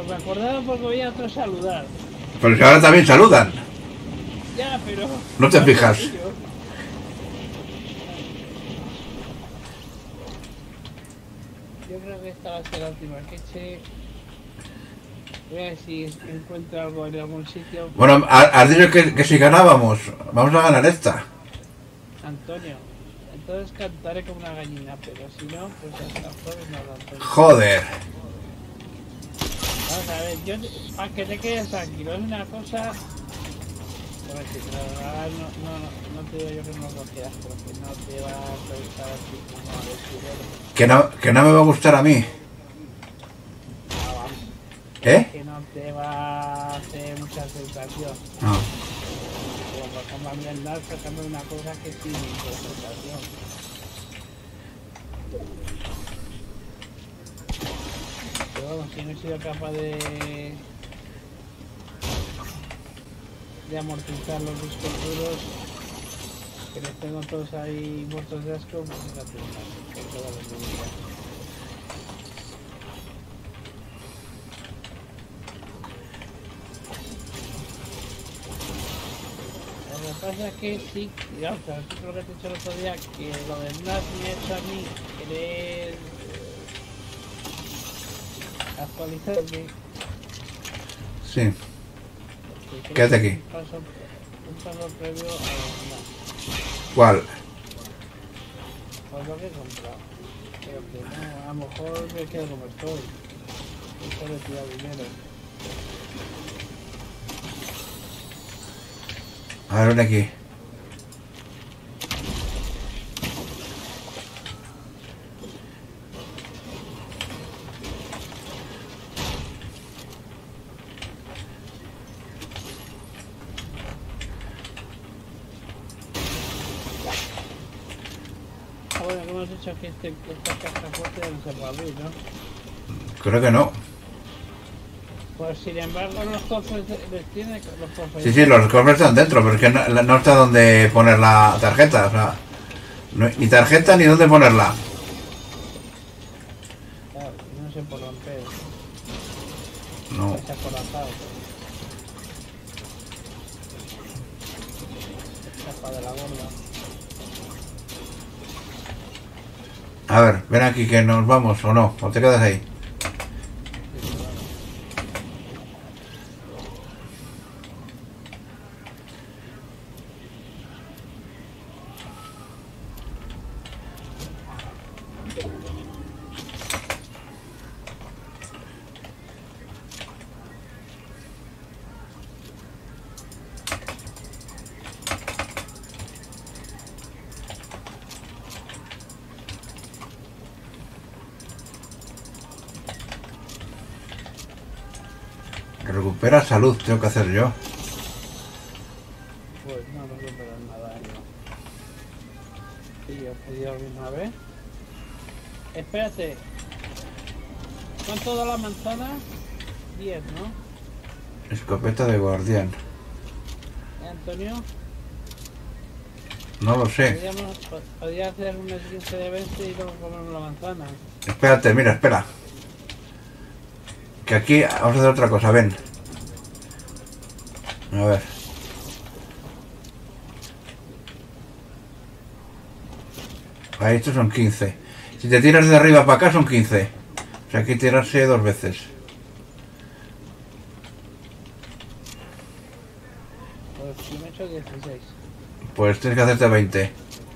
me acordaba porque voy a otro saludar. Pero si ahora también saludan. Ya, pero... No te fijas. Yo creo que esta va a ser la última que eche. Voy a ver si encuentro algo en algún sitio. Bueno, has dicho que si ganábamos, vamos a ganar esta. Antonio, entonces cantaré como una gallina, pero si no, pues hasta jueves no, Antonio. Joder. Vamos a ver, yo, para que te quedes tranquilo, es una cosa... Bueno, sí, no te digo yo que no lo quieras, pero que no te va a revisar así como a decir... Que no me va a gustar a mí. ¿Eh? Que no te va a hacer mucha sensación. No. Como a mí andar sacando una cosa que sí me hizo sensación. Pero vamos, si no he sido capaz de amortizar los discos duros, que les tengo todos ahí muertos de asco, pues fíjate, por todas las medidas. Lo que pasa es que sí, digamos, lo que te he dicho el otro día, que lo del NAS me ha hecho a mí querer actualizarme. Sí. Quédate aquí. Un paso previo a los NAS. ¿Cuál? Pues lo que he comprado. Pero que no, a lo mejor me quedo como estoy. Y solo he tirado dinero. A ver, ven aquí. Bueno, que hemos dicho que esta caja fuerte no se puede abrir, ¿no? Creo que no. Pues sin embargo los cofres les tiene los cofres. Sí, los cofres están dentro, pero es que no está donde poner la tarjeta. O sea, ni tarjeta ni dónde ponerla. Claro, no sé por romper. No. Está colapsado. Escapa de la gorda. A ver, ven aquí que nos vamos o no. O te quedas ahí. Recupera salud, tengo que hacer yo. Pues no recuperan nada, no. Sí, yo he pedido una vez. Espérate. ¿Cuánto da la manzana? 10, ¿no? Escopeta de guardián. Antonio, No lo sé. podría hacer un esguince de 20 y luego comernos la manzana. Espérate, mira, espera. Que aquí vamos a hacer otra cosa, ven. A ver. Ahí estos son 15. Si te tiras de arriba para acá son 15. O sea, hay que tirarse 2 veces. Pues yo me he hecho 16. Pues tienes que hacerte 20.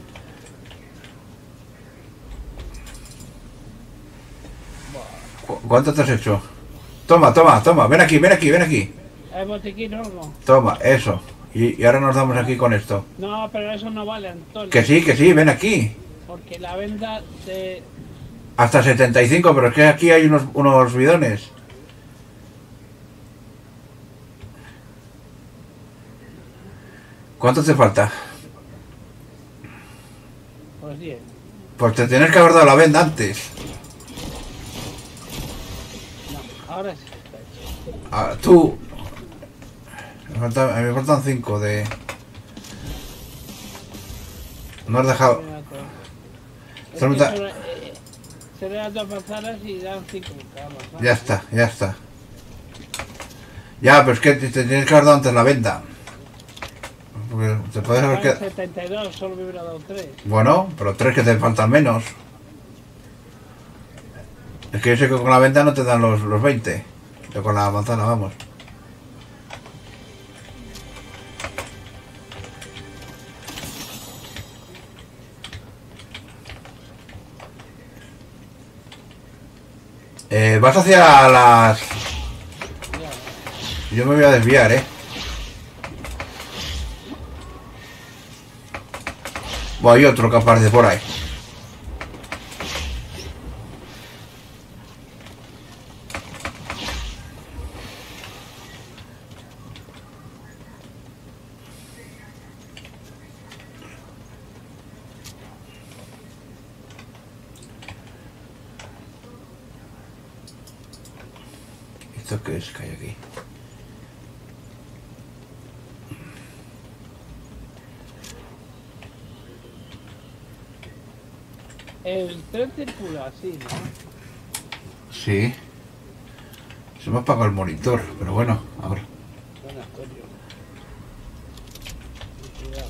¿Cuánto te has hecho? Toma, toma, toma. Ven aquí, ven aquí, ven aquí. ¿Hay botiquín o no? Toma, eso. Y ahora nos damos aquí con esto. No, pero eso no vale, Antonio. Que sí, ven aquí. Porque la venda de... Hasta 75, pero es que aquí hay unos bidones. ¿Cuánto te falta? Pues 10. Pues te tienes que haber dado la venda antes. No, ahora sí está hecho. Ah, tú. A mí me faltan 5 de... No has dejado... Se le dan 2 manzanas y dan 5 manzanas, ¿no? Ya está, ya está. Ya, pero es que te tienes que haber dado antes la venta. Porque te puedes haber Estaba en quedado... 72, solo me hubiera dado 3. Bueno, pero 3 que te faltan menos. Es que yo sé que con la venta no te dan los 20. Yo con la manzana, vamos. Vas hacia las... Ya, Yo me voy a desviar, Bueno, hay otro que aparece por ahí. ¿Esto qué es que hay aquí? el tren circula así, ¿no? Sí. Se me ha apagado el monitor, pero bueno, ahora. Bueno, Antonio. Cuidado.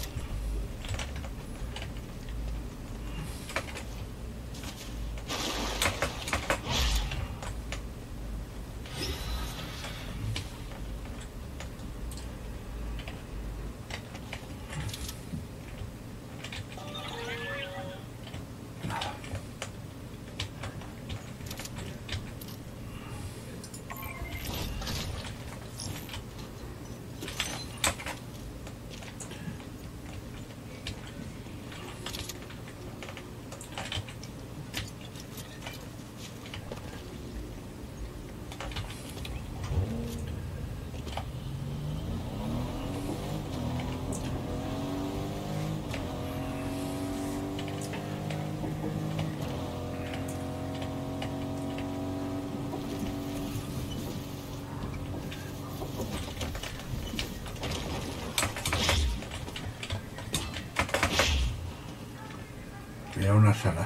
Mira unas alas.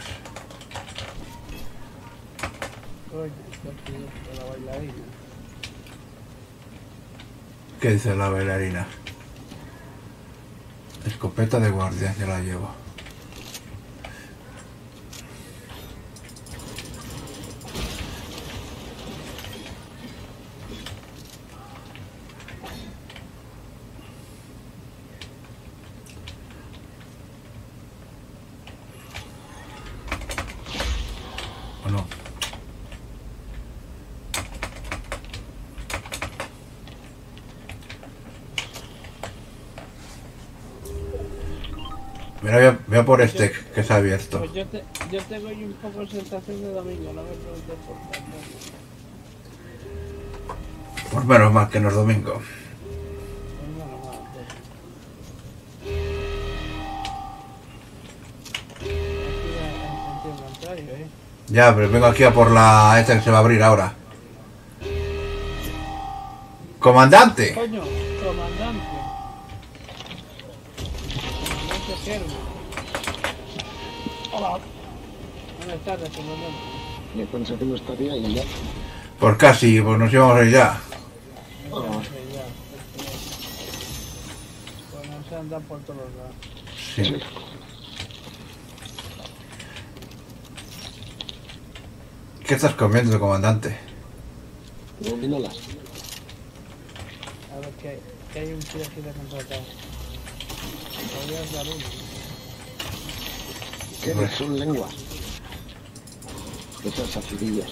Coño, esto es la bailarina. ¿Qué dice la bailarina? Escopeta de guardia, ya la llevo. ¿O no? Mira, voy a por este que se ha abierto. Pues yo tengo ahí un poco de sensación de domingo, no me preguntes por tanto. Pues menos mal que no es domingo. Pues nada más, Antonio. Aquí en sentido contrario, ¿eh? Ya, pero vengo aquí a por la esta que se va a abrir ahora. ¡Comandante! Coño, comandante. Comandante Kerby. Hola. Buenas tardes, comandante. Yo pensé que no estaría ahí ya. Pues casi, pues nos íbamos a ir ya. Ya, ya. Pues no se andan por todos lados. Sí. ¿Qué estás comiendo, comandante? Gominolas. A ver que hay un tío aquí de contratado. Podrías dar uno. ¿Qué son lenguas? Esas acidillas.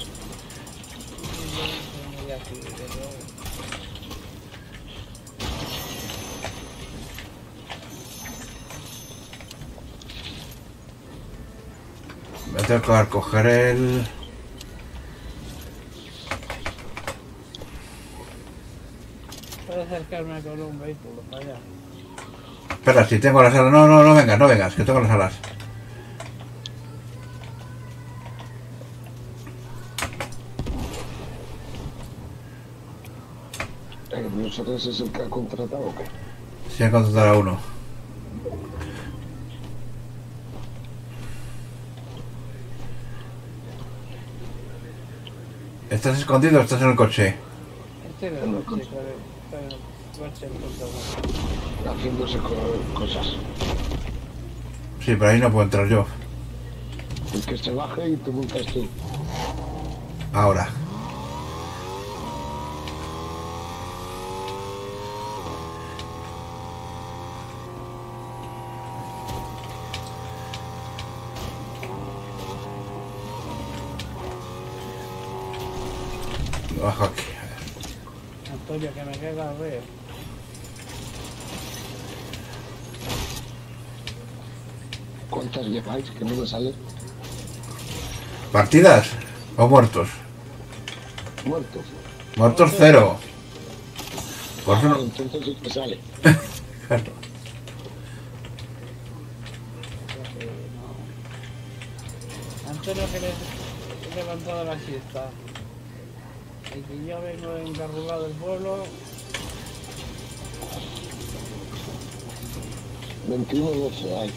Y aquí, desde luego. Voy a tocar coger el... Puedo acercarme con un vehículo para allá. Espera, si tengo las alas... No, no, no vengas, no vengas, que tengo las alas. ¿Nosotros es el que ha contratado o qué? Si hay que contratar a uno. ¿Estás escondido o estás en el coche? estoy de Bueno, noche, estoy en el coche, haciéndose cosas. Sí, pero ahí no puedo entrar yo. El que se baje y te montas tú. Ahora. Bajo aquí. Antonio, que me queda a ver. ¿Cuántas lleváis? Que no me sale. ¿Partidas o muertos? Muertos. Muertos cero. Por eso no. Entonces sí que sale. Claro. Antonio, que le he levantado la siesta. Y que yo vengo encarrulado del pueblo. 21-12 hay.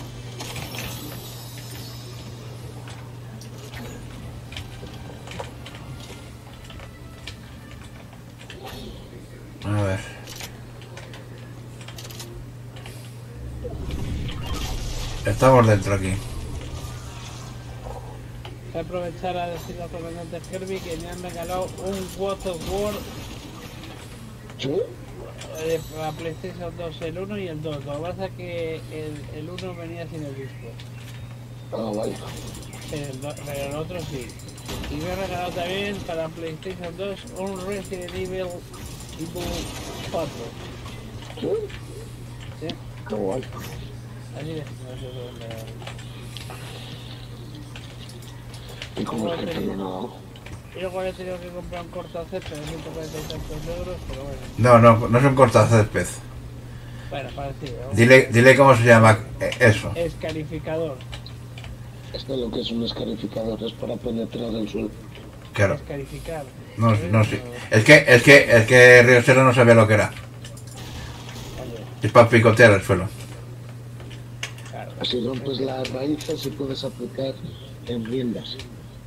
A ver. Estamos dentro aquí. Voy a aprovechar a decirle al comandante Kirby que me han regalado un God of War ¿Sí? para PlayStation 2, el 1 y el 2. Lo que pasa es que el 1 venía sin el disco, Ah, vale. pero el otro sí. Y me han regalado también para PlayStation 2 un Resident Evil 4. ¿Sí? ¿Sí? Qué guay. Así es, no sé dónde. ¿Y cómo es que te lo han dado? Y luego he tenido que comprar un cortacésped de 140 y tantos euros, pero bueno. No son cortacésped. Bueno, parecido. Dile cómo se llama eso. Escarificador. Esto es lo que es un escarificador, es para penetrar el suelo. Claro. Escarificar. No sé. Es que Riosero no sabía lo que era. Vale, Es para picotear el suelo. claro. Así rompes las raíces y puedes aplicar enmiendas.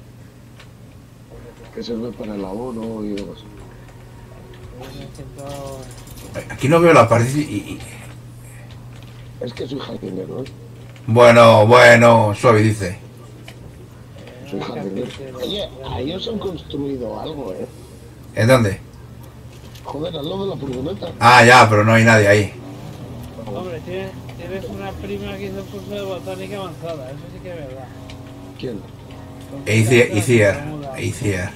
Que sirve para el abono y demás. Yo me siento... Aquí no veo la pared y... Es que soy jardinero, ¿eh? Bueno, suave dice. Soy jardinero. Oye, a ellos han construido algo, ¿eh? ¿En dónde? Joder, al lado de la furgoneta. Ah, ya, pero no hay nadie ahí. Hombre, tienes una prima que hizo un curso de botánica avanzada, eso sí que es verdad. ¿Quién? Iciar.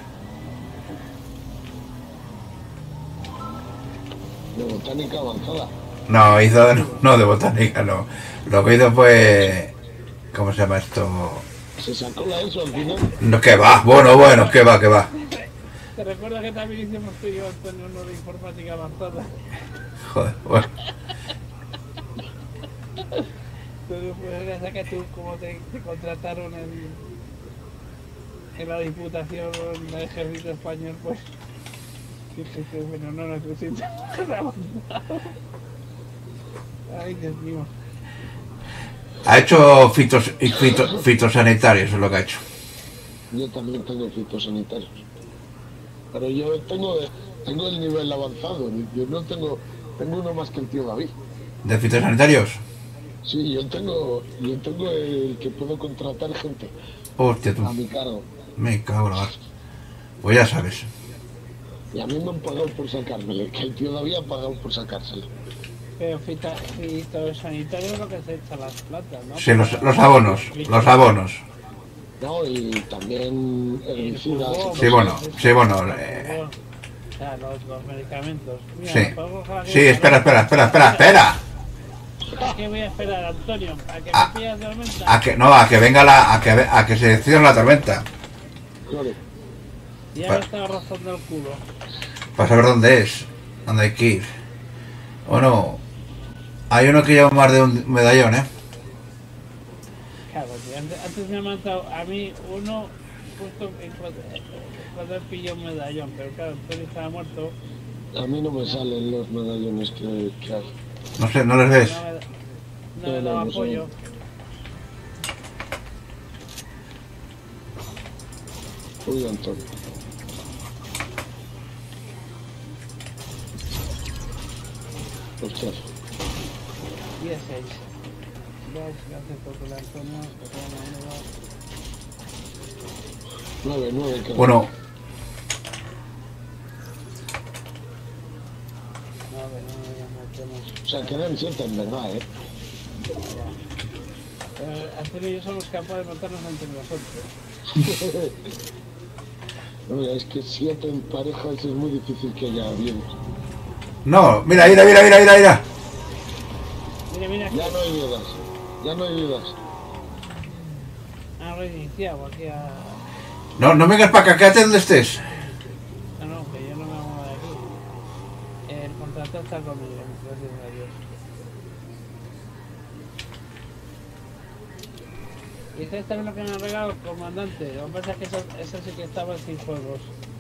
De botánica avanzada. No, no de botánica, no. Lo que hizo fue... ¿Cómo se llama esto? ¿Se sacó la ESO al final? No, que va, bueno, que va. Te recuerdo que también hicimos tú y yo, Antonio, uno de informática avanzada. Joder, bueno. Pero pues ya que tú, como te contrataron en la Diputación del Ejército Español, pues dijiste, bueno, no necesito nada avanzado. Ay, Dios mío. Ha hecho fitosanitarios, es lo que ha hecho. Yo también tengo fitosanitarios. Pero yo tengo el nivel avanzado. Yo no tengo uno más que el tío David. ¿De fitosanitarios? Sí, yo tengo el que puedo contratar gente Hostia, tú. a mi cargo. Me cago en la mar. Pues ya sabes. Y a mí me han pagado por sacármelo, que el tío David ha pagado por sacárselo. Pero fitosanitario es lo que se echa a las plantas, ¿no? Sí, los abonos. No, y también herbicidas. Sí, bueno. O sea, los medicamentos. Mira, Sí. ¿puedo coger aquí? Sí, espera. ¿A qué voy a esperar, Antonio? ¿A que me pillas tormenta? A que venga a que se cierre la tormenta. Claro. Ya me estaba rozando el culo. Para saber dónde es. Dónde hay que ir. O no. Hay uno que lleva más de un medallón, ¿eh? Claro, tío, antes me ha matado a mí uno justo cuando él pilló un medallón, pero claro, Antonio estaba muerto. A mí no me salen los medallones que hay. No sé, ¿no les ves? No me daba No apoyo. Uy, Antonio. Ostras. 10-6. ¿Ves? Gracias por el Antonio. Que tengo una 9, que... Bueno, O sea, quedan 7 en verdad, ¿eh? Antonio y yo somos capaces de matarnos entre nosotros. No, es que 7 en parejas es muy difícil que haya bien. no, mira. Mira. Ya no hay vidas. Ya no hay vidas. Han reiniciado aquí a... No vengas para acá, quédate donde estés. No, que yo no me muevo de aquí. El contrato está conmigo, gracias a Dios. Y este es también lo que me han regalado el comandante. Lo que pasa es que eso sí que estaba sin juegos.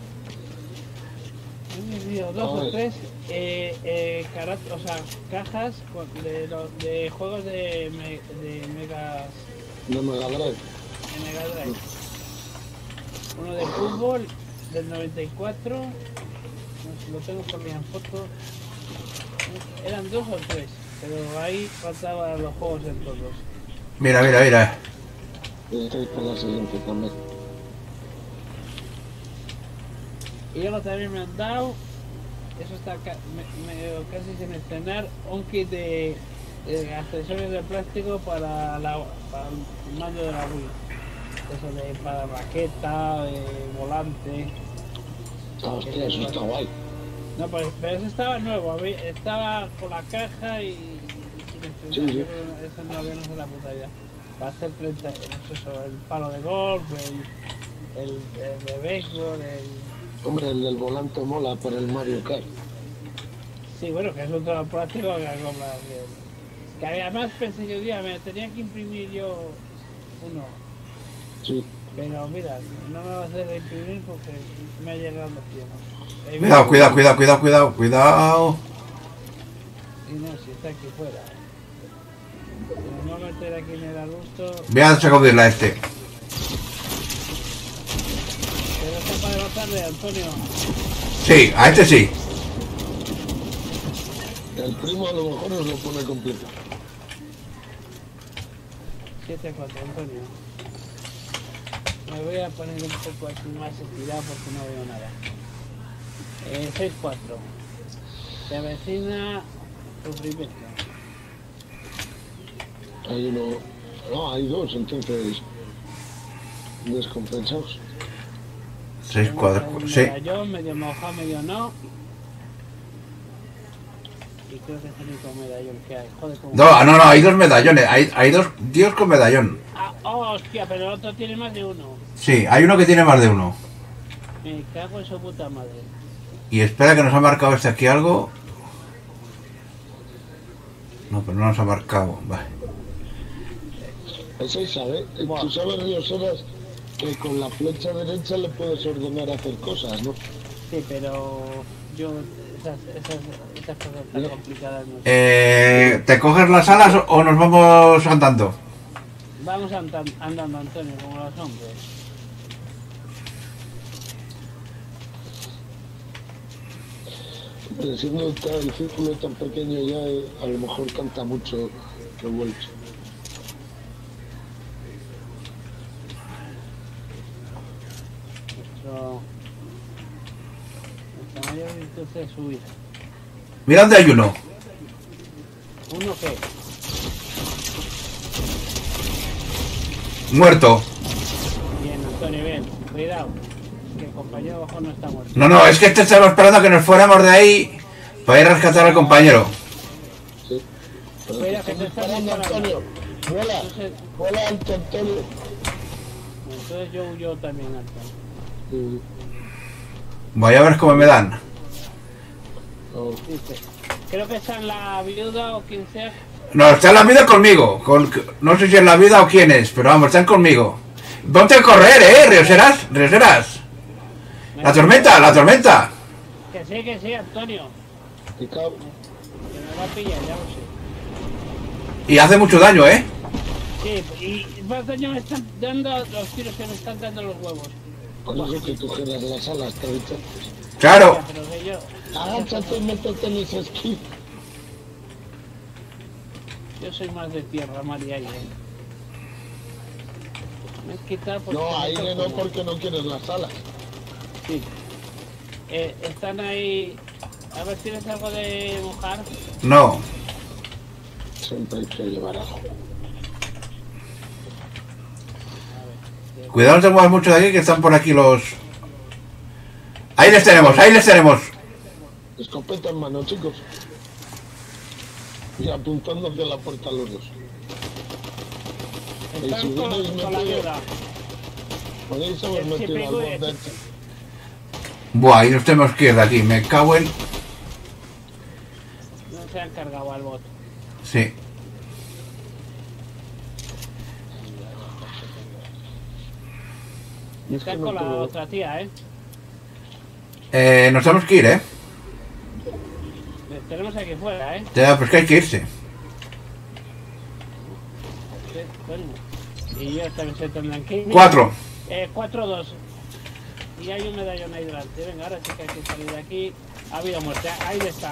He vivido 2 o 3 o sea, cajas de juegos de Mega Drive. Uno de fútbol del 94, no sé, lo tengo por mi foto. Eran 2 o 3, pero ahí faltaban los juegos en todos. Mira. Estoy por la siguiente también. Y luego también me han dado, eso está casi sin estrenar, un kit de accesorios de plástico para el mando de la Wii. Eso para raqueta, volante. Hostia, eso está guay. No, pero eso estaba nuevo, estaba con la caja y sin estrenar. Sí. Eso no había, no sé la puta idea. Para hacer 30, el palo de golf, el de béisbol, Hombre, el del volante mola por el Mario Kart. Sí, bueno, que es otro plástico que compras. Que además pensé yo, me tenía que imprimir yo uno. Sí. Pero mira, no me va a hacer imprimir porque me ha llegado los tiempos. Cuidado. Y no, si está aquí fuera. Me voy a meter aquí en el arbusto. Voy a sacudirla a este. Pero está para derrotarle, Antonio. Sí, a este sí. El primo a lo mejor nos lo pone completo. 7-4, Antonio. Me voy a poner un poco aquí más estirado porque no veo nada. 6-4. Se avecina sufrimiento. Hay uno... No, hay 2, entonces... Descompensados. 6-4, sí. Medallón, medio mojado, medio no. Y creo que es el único medallón que hay. Joder, como... No, hay 2 medallones. Hay 2 tíos con medallón. Hostia, pero el otro tiene más de uno. Sí, hay uno que tiene más de uno. Me cago en su puta madre. Y espera que nos ha marcado este aquí algo. No, pero no nos ha marcado. Vale. Ese sabe. Tú sabes, Rioseras, que con la flecha derecha le puedes ordenar hacer cosas, ¿no? Sí, pero yo esas cosas tan complicadas no sé. ¿Te coges las alas o nos vamos andando? Vamos andando, Antonio, como los hombres. Pero siendo el círculo tan pequeño ya, a lo mejor canta mucho revuelto. Nuestra mayor virtud es subir. Mira dónde hay uno. ¿Uno qué? Muerto. Bien, Antonio, bien. Cuidado. Que el compañero abajo no está muerto. No, es que este estaba esperando a que nos fuéramos de ahí para ir a rescatar al compañero. Sí. Pero Cuidado, te que te están están disparando, disparando. Antonio. Vuela, vuela alto, Antonio. Entonces yo también, Antonio. Voy a ver cómo me dan. No. Dice, creo que está en la viuda o quien sea. No, está en la vida conmigo. No sé si es la vida o quién es, pero vamos, están conmigo. Ponte a correr, Rioseras. La tormenta. Que sí, Antonio. Picado. Que me va a pillar, ya lo sé. Y hace mucho daño, Sí, y más daño me están dando los tiros que me están dando los huevos. Con eso que tú giras las alas, te he dicho. Claro. Pero que yo... Agáchate y métete en ese esquí. Yo soy más de tierra, mar y aire. Me he quitado porque No, me aire toco. no, porque no quieres las alas. Sí. Están ahí. A ver, ¿tienes algo de mojar? No. Siempre hay que llevar algo. Cuidado, no te muevas mucho de aquí, que están por aquí los... Ahí les tenemos, ahí les tenemos. Escopeta en mano, chicos. Y apuntando hacia la puerta los dos. Están si con hubierais la metido- ayuda. Podéis haber Sí, metido al pegó borde. ese. Buah, ahí los tenemos que ir de aquí. Me cago en... No se han cargado al bot. Sí. Y es que Están no con la tengo- otra tía, ¿eh? Nos tenemos que ir, ¿eh? Les tenemos aquí fuera, ¿eh? Ya, pues que hay que irse. Sí, coño. Y yo también se tendrán que ir. 4. 4-2. Y hay un medallón ahí delante. Venga, ahora sí que hay que salir de aquí. Ha habido muerte. Ahí está.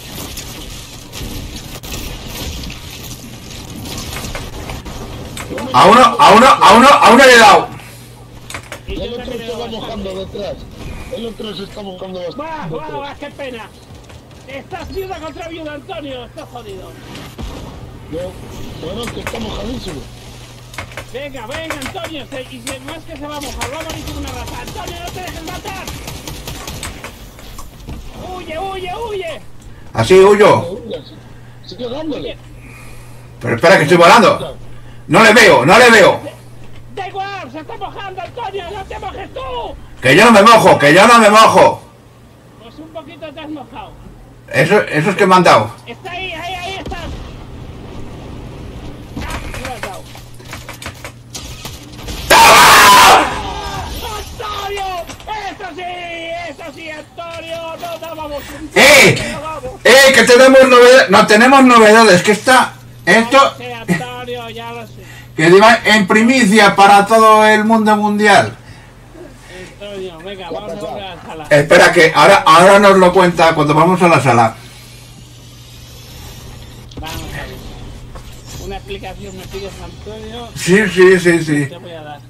A uno le he dado. Y El yo otro también se he va dado mojando bastante. detrás. El otro se está mojando ¡Buah, bastante. buah, buah! ¡Qué pena! Estás viuda contra viuda, Antonio. Estás jodido. Bueno, que está mojadísimo. Venga, venga, Antonio. Y si no es que se va a mojar, va a morir como una rata. Antonio, no te dejes matar. ¡Huye, huye, huye! Así huyo. Sigue dándole. Pero espera, que estoy volando. No le veo, no le veo. ¡Da igual! ¡Se está mojando, Antonio! ¡No te mojes tú! Que yo no me mojo, que yo no me mojo. Pues un poquito te has mojado. Eso es que me han dado. ¡Está ahí, ahí está! ¡Ah! ¡Me lo has dado! ¡Antonio! ¡Eso sí, Antonio! ¡No dábamos un... Que tenemos novedades. No tenemos novedades, que está... Esto... Ya lo sé, Antonio, ya lo sé. Que iba en primicia para todo el mundo mundial. Antonio, venga, vamos a volver a la sala. Espera, que ahora nos lo cuenta cuando vamos a la sala. Vamos a ver. Una explicación me pides, Antonio. Sí. Te voy a dar.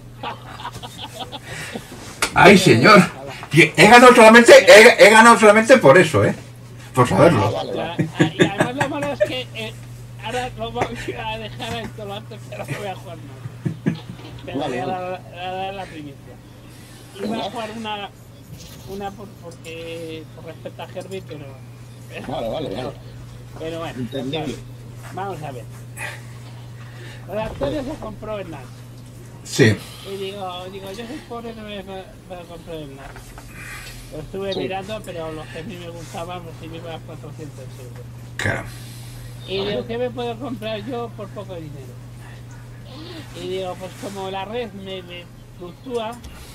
Ay, señor. He ganado solamente por eso, por saberlo. Vale. Y además lo malo es que ahora lo vamos a dejar esto lo antes, pero no voy a jugar más. Pero voy a dar la primicia. Y voy a jugar una porque por respeto a Herbie, pero... Vale. Pero bueno, Entendible. vamos a ver. Antonio se compró el NAS. Sí. Y digo, yo soy pobre, no me comprar el NAS. Lo estuve mirando, pero los que a mí me gustaban recibí a 400 euros. Claro. Y digo, ¿qué me puedo comprar yo por poco dinero? Y digo, pues como la red me fluctúa,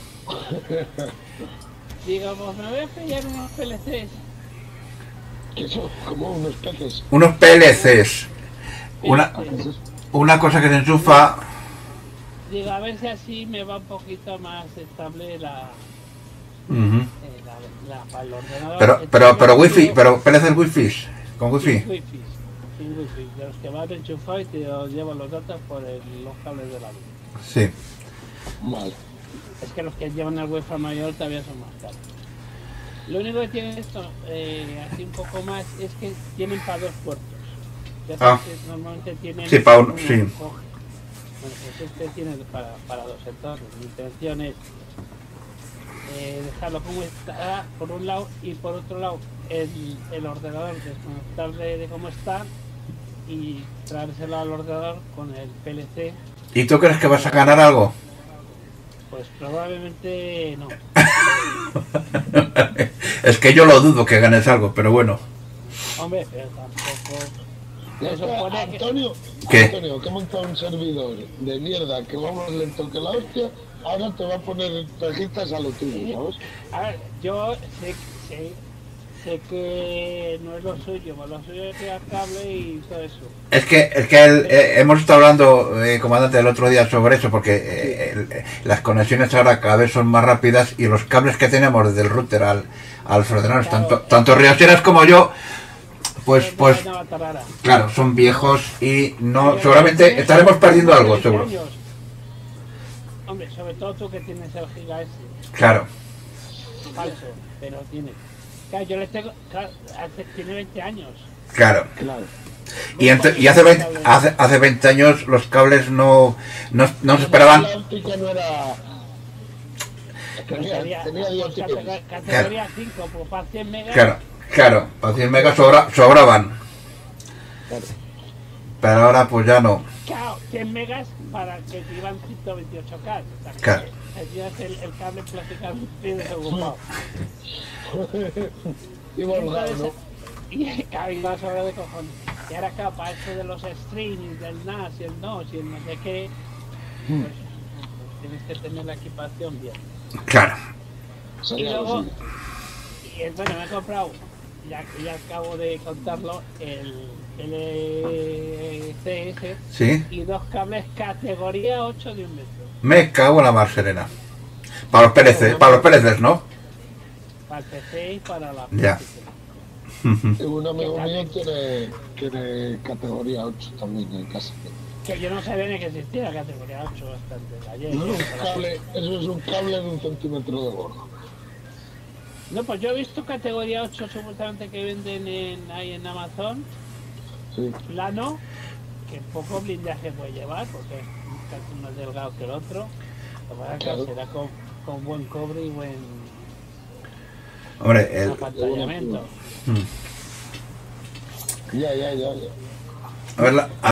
digo, pues me voy a pillar unos PLCs. Que son como unos peces. Unos PLCs. Una cosa que se enchufa... Digo, a ver si así me va un poquito más estable la para el ordenador. Pero wifi, pero PLCs wifi. Con wifi. Sin wifi, de los que van enchufados y te los llevo los datos por los cables de la luz. Sí. Vale. Es que los que llevan el wifi mayor todavía son más caros. Lo único que tiene esto, así un poco más, es que tienen para 2 puertos. Ya sabes que normalmente tienen... Sí, para uno, sí. Bueno, pues este tiene para 2, entonces mi intención es dejarlo como está por un lado y por otro lado el ordenador desconectarle de cómo está y traérselo al ordenador con el PLC. ¿Y tú crees que vas a ganar algo? Pues probablemente no. Es que yo lo dudo que ganes algo, pero bueno. Hombre, pero tampoco... Ya Se está, supone que... Antonio, ¿Qué? Antonio, que he montado un servidor de mierda que va más lento que la hostia, ahora te va a poner pejitas a lo tuyo, ¿sabes? A ver, yo sé que no es lo suyo es crear cable y todo eso. Es que hemos estado hablando, comandante, el otro día sobre eso, porque las conexiones ahora cada vez son más rápidas y los cables que tenemos desde el router a los ordenadores, Claro. tanto rioseras como yo, pues, una bata rara. claro, son viejos y no, seguramente estaremos perdiendo algo, 20 seguro. años. Hombre, sobre todo tú que tienes el Giga S, Claro, falso, pero tiene. Claro, yo les tengo, claro, tiene 20 años. claro. Claro. Y hace 20 años los cables no se esperaban. La óptica no era... Tenía dióptrica. Categoría 5, pues para 100 megas. Claro, para 100 megas sobraban. Claro. Pero ahora pues ya no. Claro, 100 megas para que te iban 128K. O sea, que Claro. tenías el cable prácticamente desocupado. Y volgado, ¿no? Y iba a sobra de cojones. Y ahora claro, para esto de los streamings, del NAS y el NOS y el no sé qué, pues tienes que tener la equipación bien. Claro, Y Sería luego, posible. bueno, me he comprado, ya acabo de contarlo, el LCS sí. y 2 cables categoría 8 de 1 metro. Me cago en la mar serena. Para los PLCs, ¿no? Para el PC y para la Ya. PC. Un amigo mío tiene categoría 8 también en casa. Que yo no sabía ni que existía categoría 8 bastante. Ayer, No, eso es un cable de 1 centímetro de gordo. No, pues yo he visto categoría 8 supuestamente que venden ahí en Amazon, Sí. plano, que poco blindaje puede llevar, porque es casi más delgado que el otro. Lo que pasa es que Claro. será con buen cobre y buen Hombre, apantallamiento. Ya. a ver,